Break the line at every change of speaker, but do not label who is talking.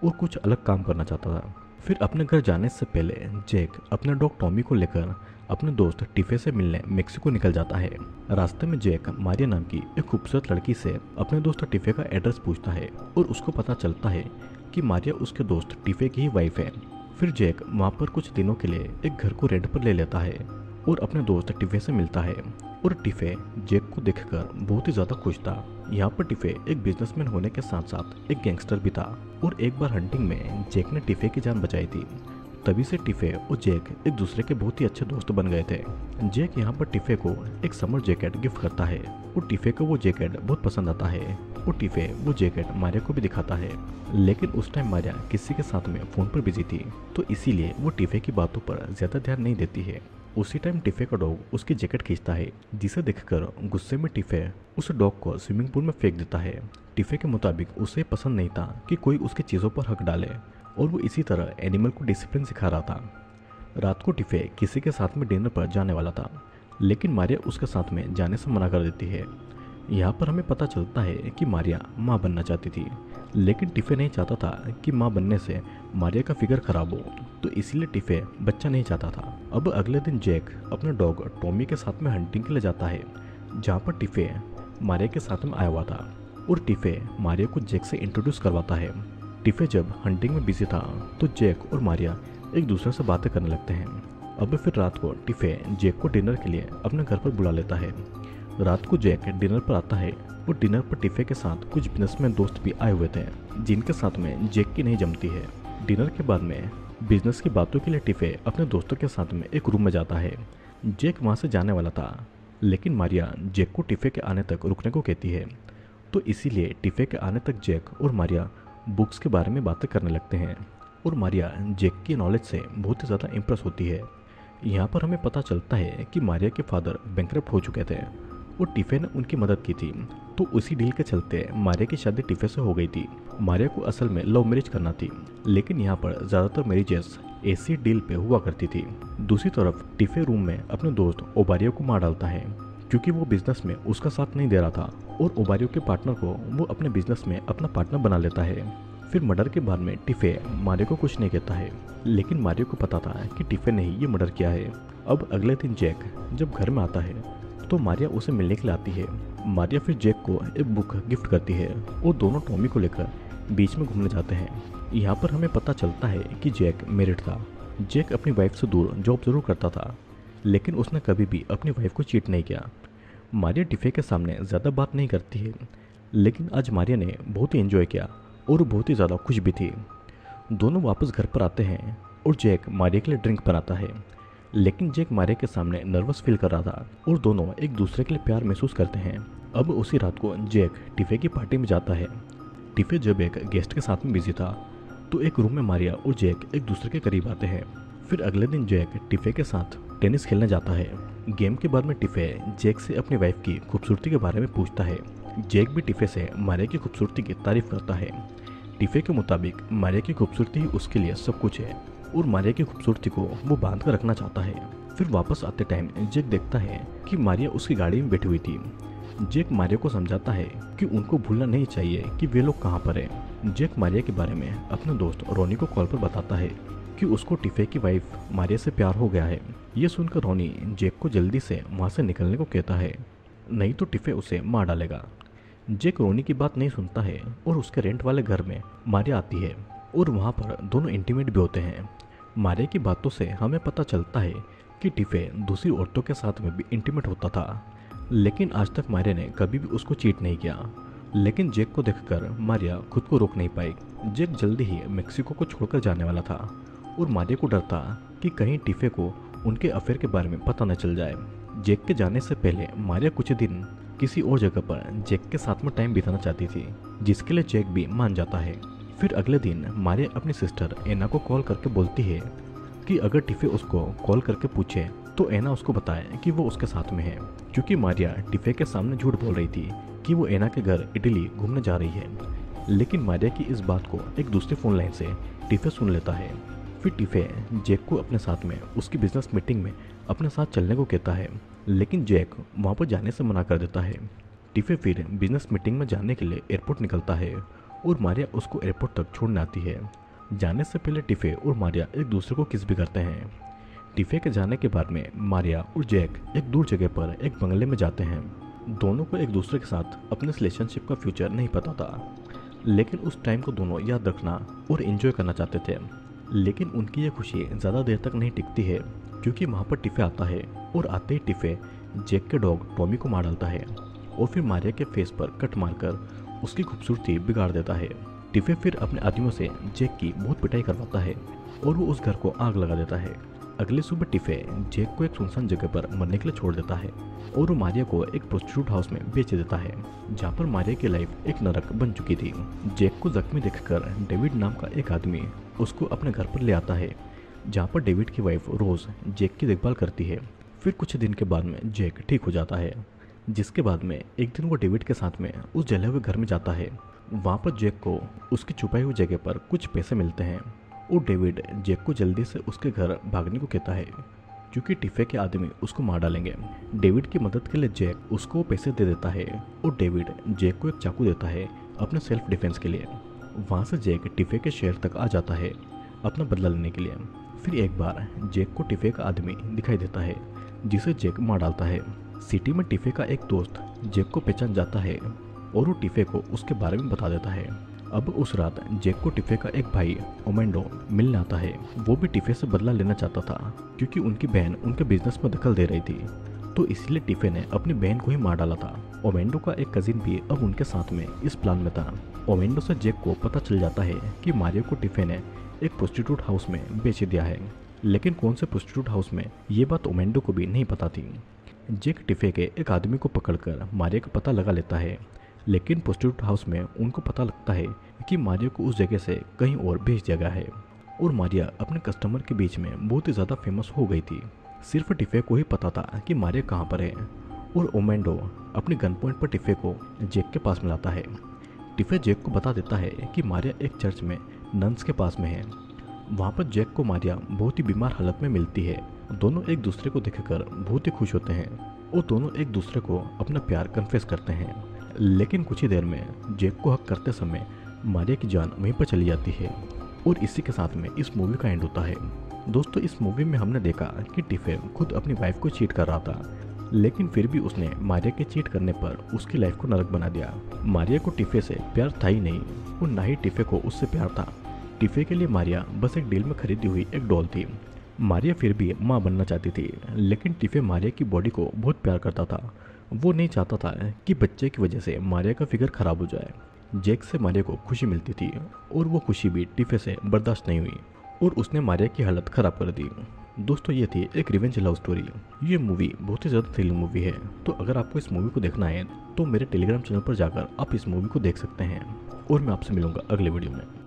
और कुछ अलग काम करना चाहता था। फिर अपने घर जाने से पहले जैक अपने डॉग टॉमी को लेकर अपने दोस्त टिफे से मिलने मेक्सिको निकल जाता है। रास्ते में जैक मारिया नाम की एक खूबसूरत लड़की से अपने दोस्त टिफे का एड्रेस पूछता है और उसको पता चलता है कि मारिया उसके दोस्त टिफे की ही वाइफ है। फिर जैक वहाँ पर कुछ दिनों के लिए एक घर को रेंट पर ले लेता है और अपने दोस्त टिफे से मिलता है। और टिफे जैक को देखकर बहुत ही ज़्यादा खुश था। यहाँ पर टिफे एक बिजनेसमैन होने के साथ साथ एक गैंगस्टर भी था और एक बार हंटिंग में जैक ने टिफे की जान बचाई थी। तभी से टिफे और जैक एक दूसरे के बहुत ही अच्छे दोस्त बन गए थे। जैक यहाँ पर टिफे को एक समर जैकेट गिफ्ट करता है और टिफे को वो जैकेट बहुत पसंद आता है और टिफे वो जैकेट मारिया को भी दिखाता है। लेकिन उस टाइम मारिया किसी के साथ में फ़ोन पर बिजी थी, तो इसीलिए वो टिफे की बातों पर ज़्यादा ध्यान नहीं देती है। उसी टाइम टिफे का डॉग उसकी जैकेट खींचता है, जिसे देखकर गुस्से में टिफे उस डॉग को स्विमिंग पूल में फेंक देता है। टिफे के मुताबिक उसे पसंद नहीं था कि कोई उसकी चीज़ों पर हक डाले और वो इसी तरह एनिमल को डिसिप्लिन सिखा रहा था। रात को टिफे किसी के साथ में डिनर पर जाने वाला था, लेकिन मारिया उसके साथ में जाने से मना कर देती है। यहाँ पर हमें पता चलता है कि मारिया माँ बनना चाहती थी, लेकिन टिफे नहीं चाहता था कि माँ बनने से मारिया का फिगर खराब हो, तो इसीलिए टिफे बच्चा नहीं चाहता था। अब अगले दिन जैक अपने डॉग टॉमी के साथ में हंटिंग के लिए जाता है, जहाँ पर टिफे मारिया के साथ में आया हुआ था और टिफे मारिया को जैक से इंट्रोड्यूस करवाता है। टिफे जब हंटिंग में बिजी था तो जैक और मारिया एक दूसरे से बातें करने लगते हैं। अब फिर रात को टिफे जैक को डिनर के लिए अपने घर पर बुला लेता है। रात को जैक डिनर पर आता है और डिनर पर टिफे के साथ कुछ बिजनेसमैन दोस्त भी आए हुए थे, जिनके साथ में जैक की नहीं जमती है। डिनर के बाद में बिजनेस की बातों के लिए टिफे अपने दोस्तों के साथ में एक रूम में जाता है। जैक वहाँ से जाने वाला था, लेकिन मारिया जैक को टिफे के आने तक रुकने को कहती है, तो इसीलिए टिफे के आने तक जैक और मारिया बुक्स के बारे में बातें करने लगते हैं और मारिया जैक की नॉलेज से बहुत ही ज़्यादा इम्प्रेस होती है। यहाँ पर हमें पता चलता है कि मारिया के फादर बैंकरप्ट हो चुके थे और टिफे ने उनकी मदद की थी, तो उसी डील के चलते मारिया की शादी टिफे से हो गई थी। मारिया को असल में लव मैरिज करना थी, लेकिन यहाँ पर ज़्यादातर मैरिजेस ऐसी डील पे हुआ करती थी। दूसरी तरफ टिफे रूम में अपने दोस्त ओबारियो को मार डालता है, क्योंकि वो बिजनेस में उसका साथ नहीं दे रहा था और ओबारियो के पार्टनर को वो अपने बिजनेस में अपना पार्टनर बना लेता है। फिर मर्डर के बाद में टिफे मारियो को कुछ नहीं कहता है, लेकिन मारियो को पता था कि टिफे ने ही ये मर्डर किया है। अब अगले दिन जैक जब घर में आता है तो मारिया उसे मिलने के लिए आती है। मारिया फिर जैक को एक बुक गिफ्ट करती है और दोनों टॉमी को लेकर बीच में घूमने जाते हैं। यहाँ पर हमें पता चलता है कि जैक मैरिड था। जैक अपनी वाइफ से दूर जॉब जरूर करता था, लेकिन उसने कभी भी अपनी वाइफ को चीट नहीं किया। मारिया टिफे के सामने ज़्यादा बात नहीं करती है, लेकिन आज मारिया ने बहुत ही एंजॉय किया और बहुत ही ज़्यादा खुश भी थी। दोनों वापस घर पर आते हैं और जैक मारिया के लिए ड्रिंक बनाता है, लेकिन जैक मारिया के सामने नर्वस फील कर रहा था और दोनों एक दूसरे के लिए प्यार महसूस करते हैं। अब उसी रात को जैक टिफे की पार्टी में जाता है। टिफे जब एक गेस्ट के साथ में बिजी था तो एक रूम में मारिया और जैक एक दूसरे के करीब आते हैं। फिर अगले दिन जैक टिफे के साथ टेनिस खेलने जाता है। गेम के बाद में टिफे जैक से अपनी वाइफ की खूबसूरती के बारे में पूछता है। जैक भी टिफे से मारिया की खूबसूरती की तारीफ करता है। टिफे के मुताबिक मारिया की खूबसूरती ही उसके लिए सब कुछ है और मारिया की खूबसूरती को वो बांध कर रखना चाहता है। फिर वापस आते टाइम जैक देखता है कि मारिया उसकी गाड़ी में बैठी हुई थी। जैक मारिया को समझाता है कि उनको भूलना नहीं चाहिए कि वे लोग कहाँ पर हैं। जैक मारिया के बारे में अपने दोस्त रोनी को कॉल पर बताता है कि उसको टिफे की वाइफ मारिया से प्यार हो गया है। ये सुनकर रोनी जैक को जल्दी से वहाँ से निकलने को कहता है, नहीं तो टिफे उसे मार डालेगा। जैक रोनी की बात नहीं सुनता है और उसके रेंट वाले घर में मारिया आती है और वहाँ पर दोनों इंटीमेट भी होते हैं। मारिया की बातों से हमें पता चलता है कि टिफे दूसरी औरतों के साथ में भी इंटीमेट होता था, लेकिन आज तक मारिया ने कभी भी उसको चीट नहीं किया। लेकिन जैक को देखकर मारिया खुद को रोक नहीं पाई। जैक जल्दी ही मेक्सिको को छोड़कर जाने वाला था और मारिया को डर था कि कहीं टिफे को उनके अफेयर के बारे में पता न चल जाए। जैक के जाने से पहले मारिया कुछ दिन किसी और जगह पर जैक के साथ में टाइम बिताना चाहती थी, जिसके लिए जैक भी मान जाता है। फिर अगले दिन मारिया अपनी सिस्टर एना को कॉल करके बोलती है कि अगर टिफे उसको कॉल करके पूछे तो एना उसको बताए कि वो उसके साथ में है, क्योंकि मारिया टिफे के सामने झूठ बोल रही थी कि वो एना के घर इटली घूमने जा रही है। लेकिन मारिया की इस बात को एक दूसरी फ़ोन लाइन से टिफे सुन लेता है। फिर टिफे जैक को अपने साथ में उसकी बिजनेस मीटिंग में अपने साथ चलने को कहता है, लेकिन जैक वहाँ पर जाने से मना कर देता है। टिफे फिर बिजनेस मीटिंग में जाने के लिए एयरपोर्ट निकलता है और मारिया उसको एयरपोर्ट तक छोड़ने आती है। जाने से पहले टिफे और मारिया एक दूसरे को किस भी करते हैं। टिफे के जाने के बाद में मारिया और जैक एक दूर जगह पर एक बंगले में जाते हैं। दोनों को एक दूसरे के साथ अपने रिलेशनशिप का फ्यूचर नहीं पता था, लेकिन उस टाइम को दोनों याद रखना और एंजॉय करना चाहते थे। लेकिन उनकी ये खुशी ज़्यादा देर तक नहीं टिकती है, क्योंकि वहाँ पर टिफे आता है और आते ही टिफे जैक के डॉग टॉमी को मार डालता है और फिर मारिया के फेस पर कट मारकर उसकी खूबसूरती बिगाड़ देता है। टिफे फिर अपने आदमियों से जैक की बहुत पिटाई करवाता है और वो उस घर को आग लगा देता है। अगली सुबह टिफे जैक को एक सुनसान जगह पर मरने के लिए छोड़ देता है और वो मारिया को एक प्रोस्टिट्यूट हाउस में बेच देता है, जहाँ पर मारिया की लाइफ एक नरक बन चुकी थी। जैक को जख्मी देखकर डेविड नाम का एक आदमी उसको अपने घर पर ले आता है, जहाँ पर डेविड की वाइफ रोज जैक की देखभाल करती है। फिर कुछ दिन के बाद में जैक ठीक हो जाता है, जिसके बाद में एक दिन वो डेविड के साथ में उस जले हुए घर में जाता है। वहाँ पर जैक को उसकी छुपाई हुई जगह पर कुछ पैसे मिलते हैं और डेविड जैक को जल्दी से उसके घर भागने को कहता है, क्योंकि टिफे के आदमी उसको मार डालेंगे। डेविड की मदद के लिए जैक उसको पैसे दे देता है और डेविड जैक को एक चाकू देता है अपने सेल्फ डिफेंस के लिए। वहाँ से जैक टिफे के शहर तक आ जाता है अपना बदला लेने के लिए। फिर एक बार जैक को टिफे का आदमी दिखाई देता है, जिसे जैक मार डालता है। सिटी में टिफे का एक दोस्त जैक को पहचान जाता है और वो टिफे को उसके बारे में बता देता है। अब उस रात जैक को टिफे का एक भाई ओमेंडो मिलने आता है। वो भी टिफे से बदला लेना चाहता था, क्योंकि उनकी बहन उनके बिजनेस में दखल दे रही थी, तो इसलिए टिफे ने अपनी बहन को ही मार डाला था। ओमेंडो का एक कजिन भी अब उनके साथ में इस प्लान में था। ओमेंडो से जैक को पता चल जाता है कि मारिया को टिफे ने एक प्रोस्टिट्यूट हाउस में बेच दिया है, लेकिन कौन से प्रोस्टिट्यूट हाउस में, ये बात ओमेंडो को भी नहीं पता थी। जैक टिफे के एक आदमी को पकड़कर मारिया का पता लगा लेता है, लेकिन प्रोस्टिट्यूट हाउस में उनको पता लगता है कि मारिया को उस जगह से कहीं और भेज दिया गया है और मारिया अपने कस्टमर के बीच में बहुत ही ज़्यादा फेमस हो गई थी। सिर्फ टिफे को ही पता था कि मारिया कहाँ पर है और ओमेंडो अपनी गन पॉइंट पर टिफे को जैक के पास मिलाता है। टिफे जैक को बता देता है कि मारिया एक चर्च में नन्स के पास में है। वहाँ पर जैक को मारिया बहुत ही बीमार हालत में मिलती है। दोनों एक दूसरे को देखकर बहुत ही खुश होते हैं और दोनों एक दूसरे को अपना प्यार कन्फेस करते हैं। लेकिन कुछ ही देर में जैक को हक करते समय मारिया की जान वहीं पर चली जाती है और इसी के साथ में इस मूवी का एंड होता है। दोस्तों, इस मूवी में हमने देखा कि टिफे खुद अपनी वाइफ को चीट कर रहा था, लेकिन फिर भी उसने मारिया के चीट करने पर उसकी लाइफ को नरक बना दिया। मारिया को टिफे से प्यार था ही नहीं और ना ही टिफे को उससे प्यार था। टिफे के लिए मारिया बस एक डील में खरीदी हुई एक डॉल थी। मारिया फिर भी माँ बनना चाहती थी, लेकिन टिफे मारिया की बॉडी को बहुत प्यार करता था। वो नहीं चाहता था कि बच्चे की वजह से मारिया का फिगर खराब हो जाए। जैक से मारिया को खुशी मिलती थी और वो खुशी भी टिफे से बर्दाश्त नहीं हुई और उसने मारिया की हालत खराब कर दी। दोस्तों, ये थी एक रिवेंज लव स्टोरी। ये मूवी बहुत ही ज़्यादा थ्रिलिंग मूवी है, तो अगर आपको इस मूवी को देखना है तो मेरे टेलीग्राम चैनल पर जाकर आप इस मूवी को देख सकते हैं और मैं आपसे मिलूंगा अगले वीडियो में।